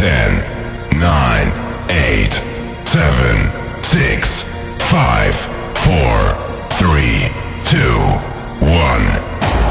10, 9, 8, 7, 6, 5, 4, 3, 2, 1.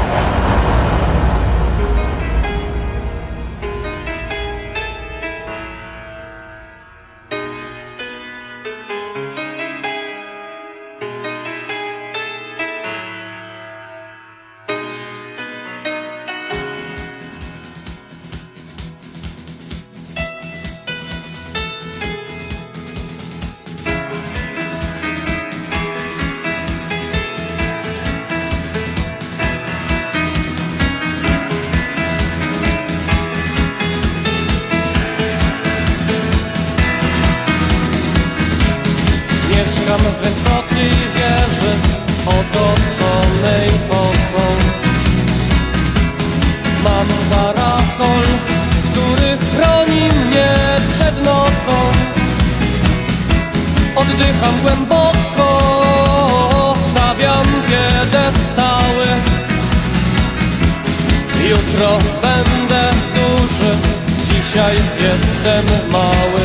Mieszkam w wysokiej wieży otoczonej fosą. Mam parasol, który chroni mnie przed nocą. Oddycham głęboko, stawiam piedestały. Jutro będę duży, dzisiaj jestem mały.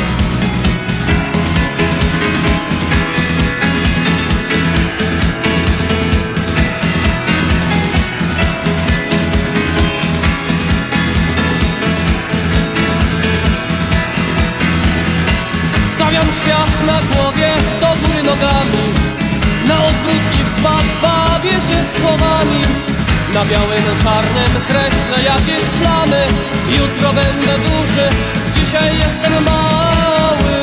Stawiam świat na głowie, do góry nogami. Na odwrót i wzmak bawię się słowami. Na białym, czarnym kreślę jakieś plany. Jutro będę duży, dzisiaj jestem mały.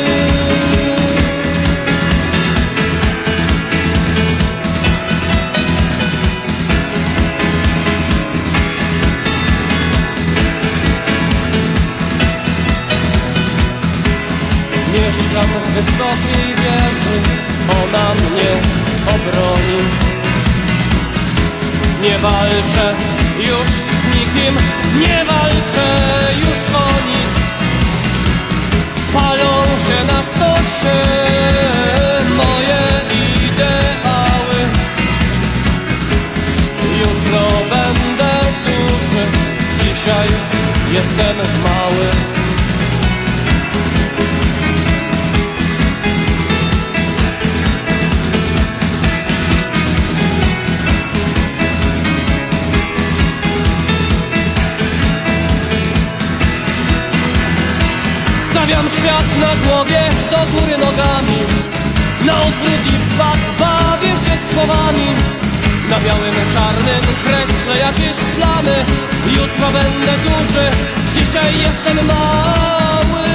Mieszkam w wysokiej wieży, ona mnie obroni. Nie walczę już z nikim, nie walczę już o nic. Palą się na stosie moje ideały. Jutro będę duży, dzisiaj jestem mały. Stawiam świat na głowie, do góry nogami. Na odwrót i wzbak bawię się słowami. Na białym, czarnym kreślę jakieś plany. Jutro będę duży, dzisiaj jestem mały.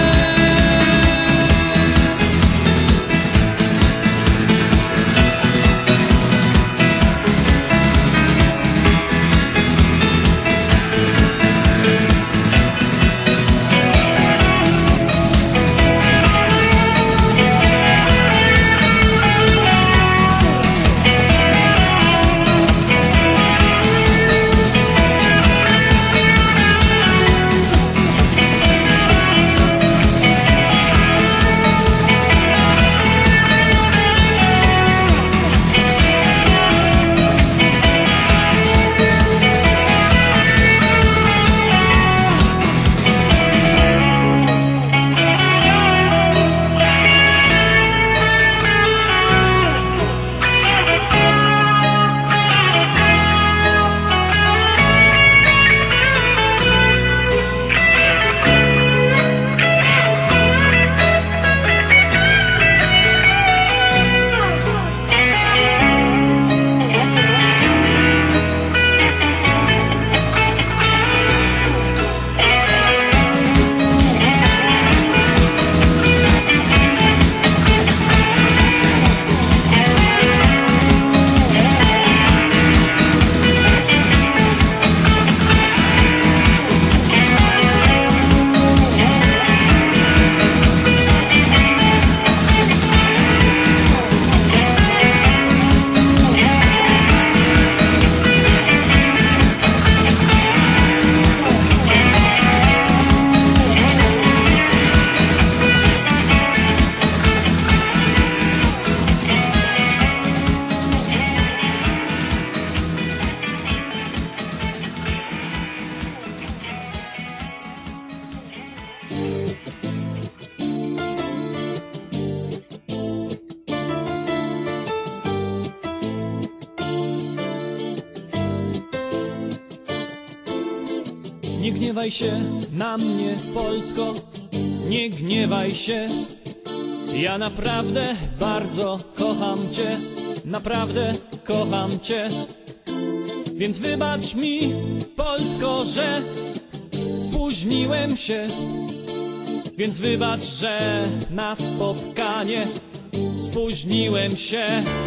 gniewaj się na mnie, Polsko, nie gniewaj się. Ja naprawdę bardzo kocham Cię, naprawdę kocham Cię. Więc wybacz mi, Polsko, że spóźniłem się. Więc wybacz, że na spotkanie spóźniłem się.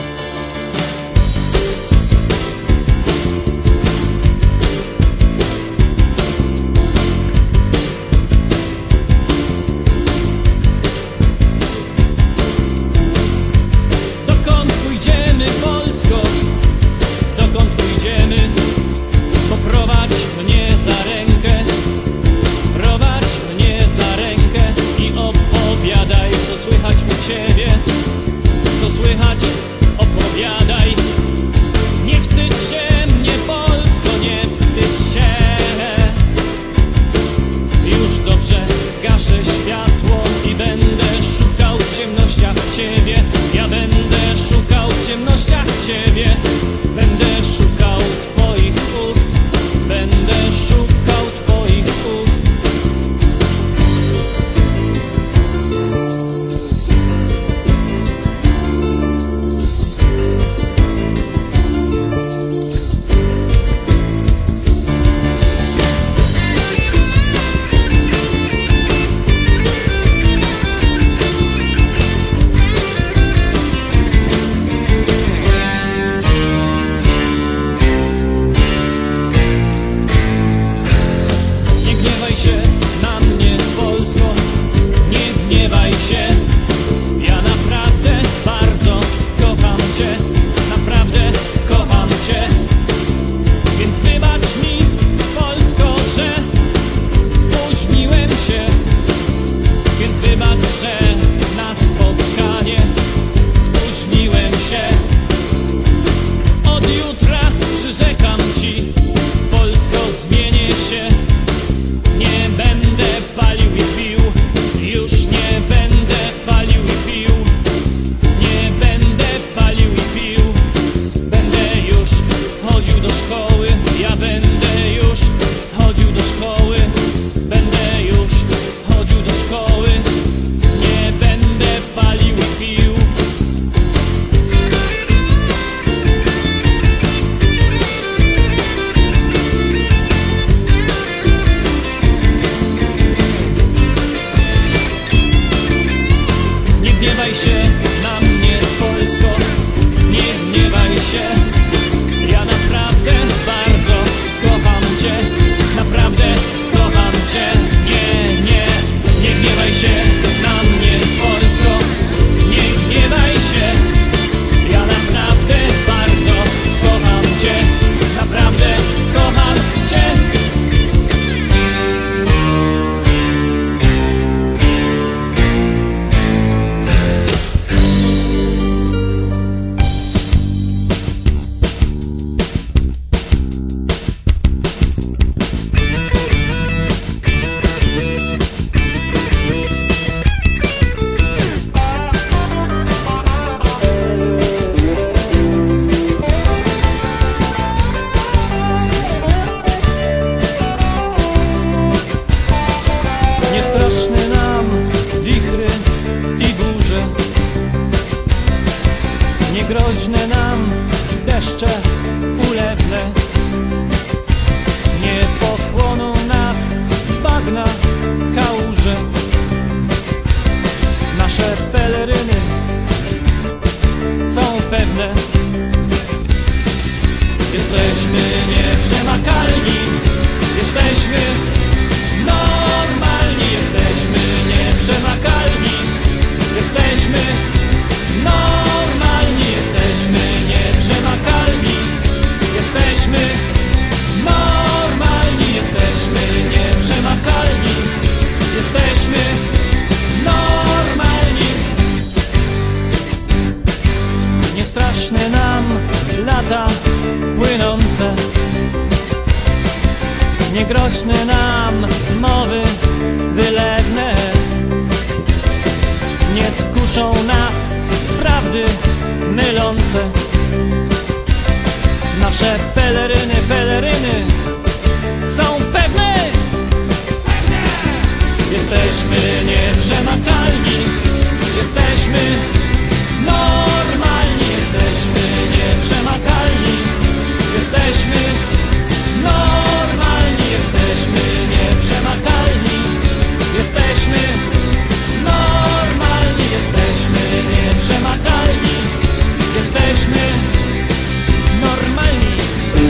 Dokąd pójdziemy, Polsko? Dokąd pójdziemy? Poprowadź mnie za rękę, prowadź mnie za rękę i opowiadaj, co słychać u Ciebie, co słychać, opowiadaj. Nie wstydź się mnie, Polsko, nie wstydź się. Już dobrze, zgaszę światło i będę szukał w ciemnościach Ciebie. Ja będę szukał w ciemnościach Ciebie. Będę szukał Twoich ust, będę szukał Twoich ust. Groźne nam deszcze ulewne, nie pochłoną nas bagna, kałuże. Nasze peleryny są pewne. Jesteśmy nieprzemakalni, jesteśmy normalni, jesteśmy nieprzemakalni, jesteśmy normalni, jesteśmy nieprzemakalni, jesteśmy normalni, jesteśmy nieprzemakalni, jesteśmy normalni. Nie straszne nam lata płynące, nie groźne nam mowy wylewne, nie skuszą nas prawdy mylące. Nasze peleryny są pewne. Jesteśmy nieprzemakalni, jesteśmy normalni, jesteśmy nieprzemakalni, jesteśmy normalni, jesteśmy nieprzemakalni, jesteśmy normalni, jesteśmy nieprzemakalni, jesteśmy normalni.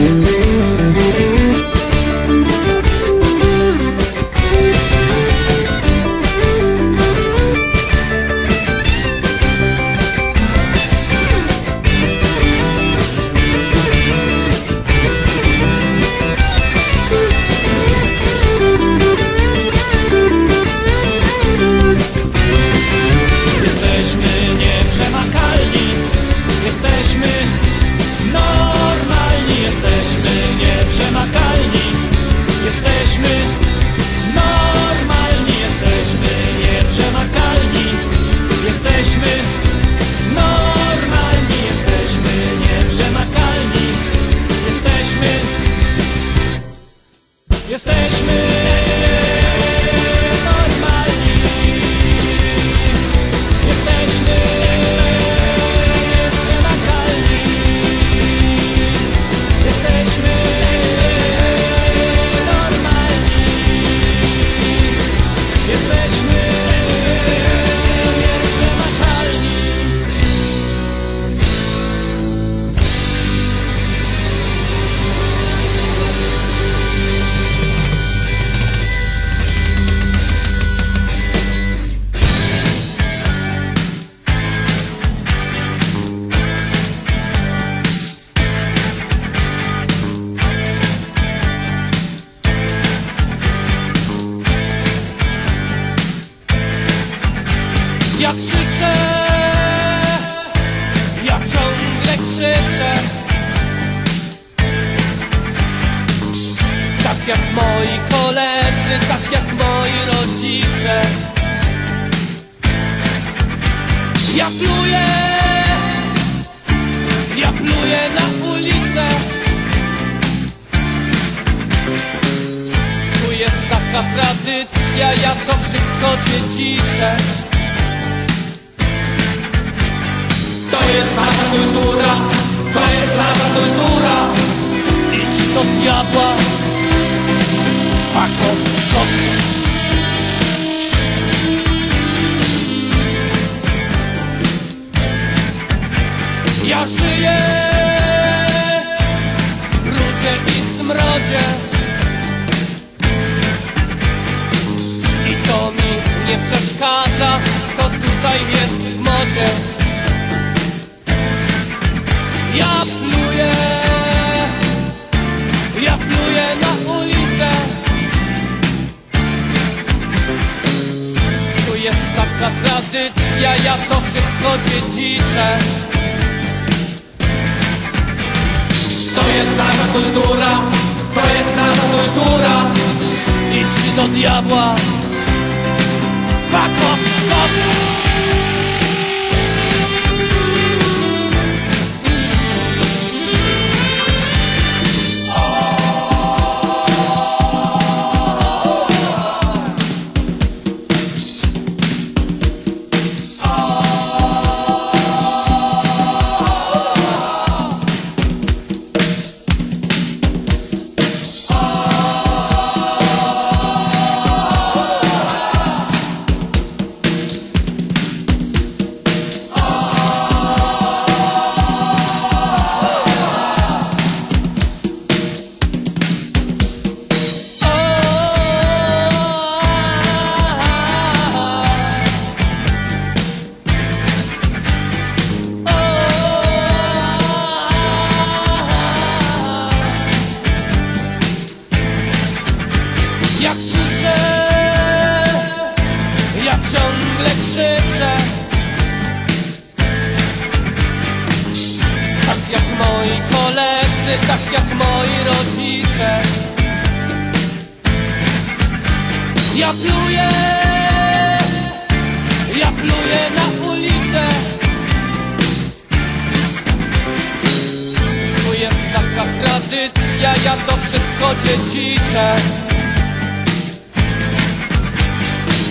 Jesteśmy normalni, jesteśmy nieprzemakalni, jesteśmy normalni, jesteśmy nieprzemakalni, jesteśmy normalni, jesteśmy nieprzemakalni, jesteśmy normalni, jesteśmy Ja krzyczę, ja ciągle krzyczę, tak jak moi koledzy, tak jak moi rodzice. Ja pluję na ulicę. Tu jest taka tradycja, ja to wszystko dziedziczę. To jest nasza kultura, to jest nasza kultura. Idź do diabła, fuck off. Ja żyję w brudzie i smrodzie i to mi nie przeszkadza, to tutaj jest w modzie. Ja pluję na ulicę. Tu jest taka tradycja, ja to wszystko dziedziczę. To jest nasza kultura, to jest nasza kultura. Idź do diabła, fuck off, fuck. Ja krzyczę, ja ciągle krzyczę, tak jak moi koledzy, tak jak moi rodzice. Ja pluję na ulicę. Tu jest taka tradycja, ja to wszystko dziedziczę.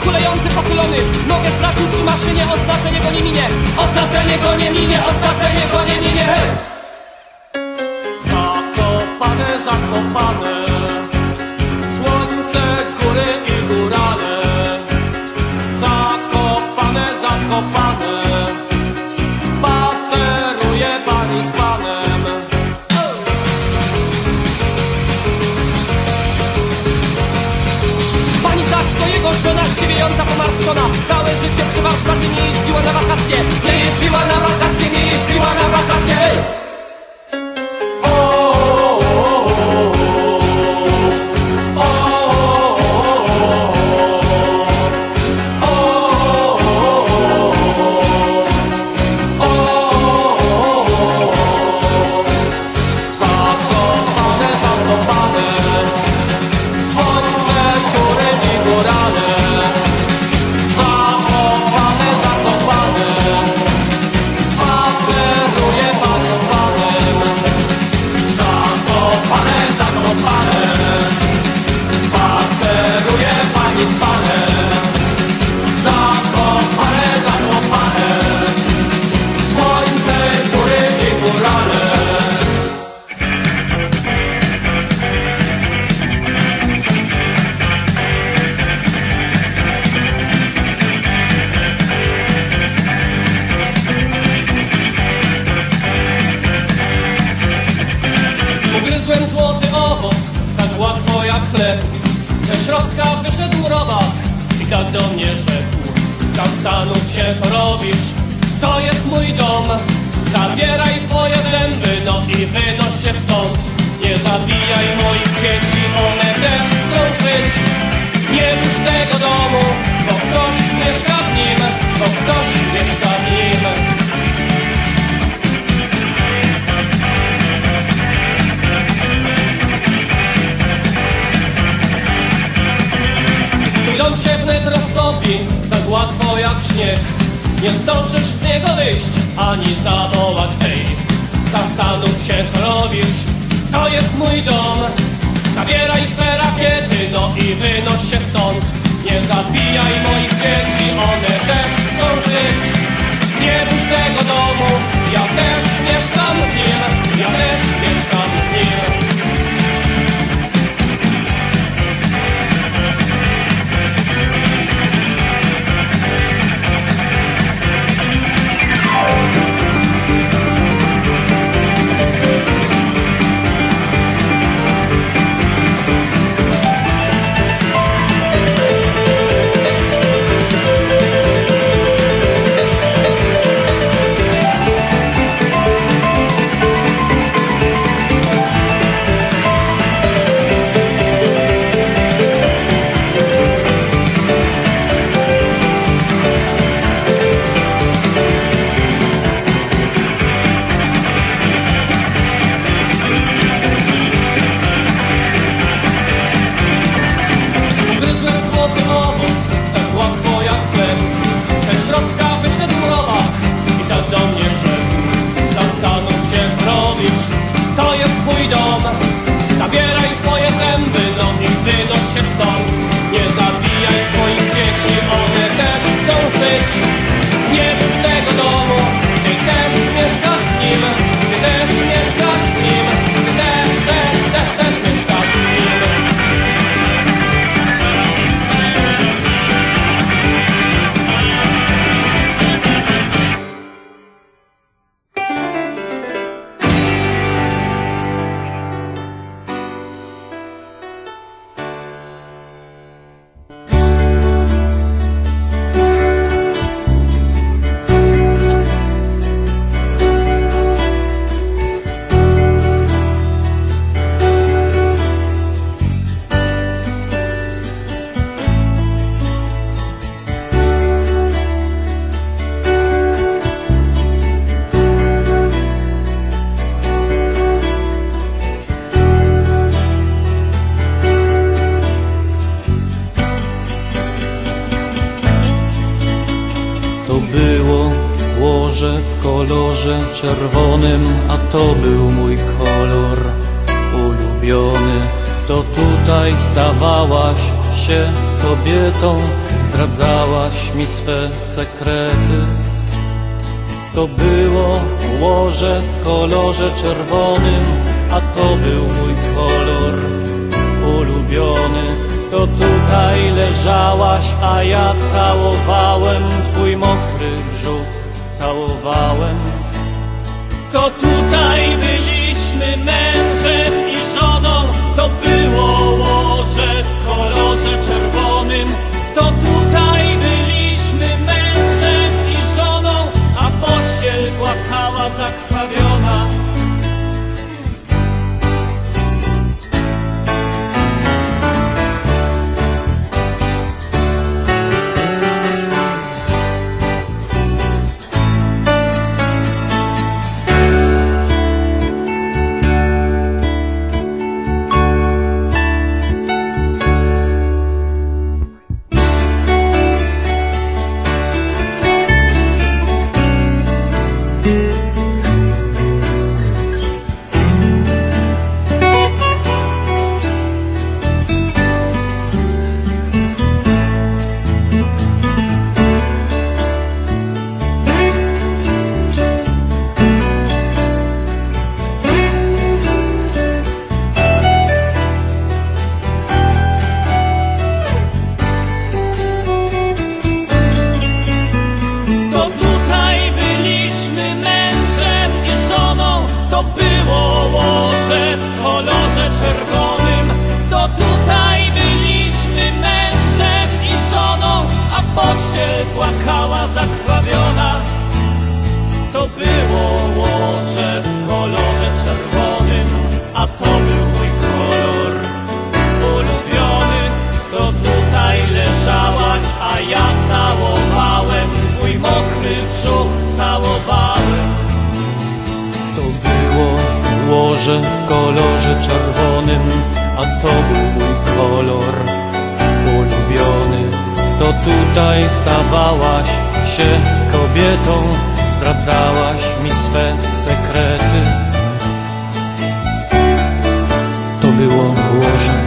kulejący, pochylony. Nogę stracił przy maszynie, oznaczenie go nie minie. Oznaczenie go nie minie, oznaczenie go nie minie. Zakopane, zakopane, słońce, góry i górale. Zakopane, zakopane, spaceruje pani z panem. Pani zaś to jego żona, siwiejąca, pomarszczona. Całe życie przy warsztacie, nie jeździła na wakacje. Nie jeździła na wakacje, nie jeździła na wakacje. Ugryzłem złoty owoc, tak łatwo jak chleb. Ze środka wyszedł robak i tak do mnie rzekł: zastanów się, co robisz, to jest mój dom. Zabieraj swoje zęby, no i wynoś się stąd. Nie zabijaj moich dzieci, one też chcą żyć. Nie rusz tego domu, bo ktoś mieszka w nim, bo ktoś mieszka w nim. On się wnet roztopi, tak łatwo jak śnieg. Nie zdążysz z niego wyjść, ani zawołać hej. Zastanów się, co robisz, to jest mój dom. Zabieraj swe rakiety, no i wynoś się stąd. Nie zabijaj moich dzieci, one też chcą żyć. Nie rusz tego domu, ja też mieszkam w nim, ja też mieszkam w nim. Nie rusz tego domu, ty też mieszkasz w nim, ty też mieszkasz w nim, ty też mieszkasz w nim. w kolorze czerwonym, a to był mój kolor ulubiony. To tutaj stawałaś się kobietą, zdradzałaś mi swe sekrety. To było łoże w kolorze czerwonym, a to był mój kolor ulubiony. To tutaj leżałaś, a ja całowałem twój mokry brzuch, całowałem. To tutaj byliśmy mężem i żoną, to było łoże w kolorze czerwonym. To tutaj byliśmy mężem i żoną, a pościel płakała zakrwawiona. To było łoże w kolorze czerwonym. To tutaj byliśmy mężem i żoną, a pościel płakała zakrwawiona. To było łoże w kolorze czerwonym, a to był mój kolor ulubiony. To tutaj leżałaś, a ja całowałem twój mokry brzuch, całowałem. Łoże w kolorze czerwonym, a to był mój kolor ulubiony. To tutaj stawałaś się kobietą, zdradzałaś mi swe sekrety. To było łoże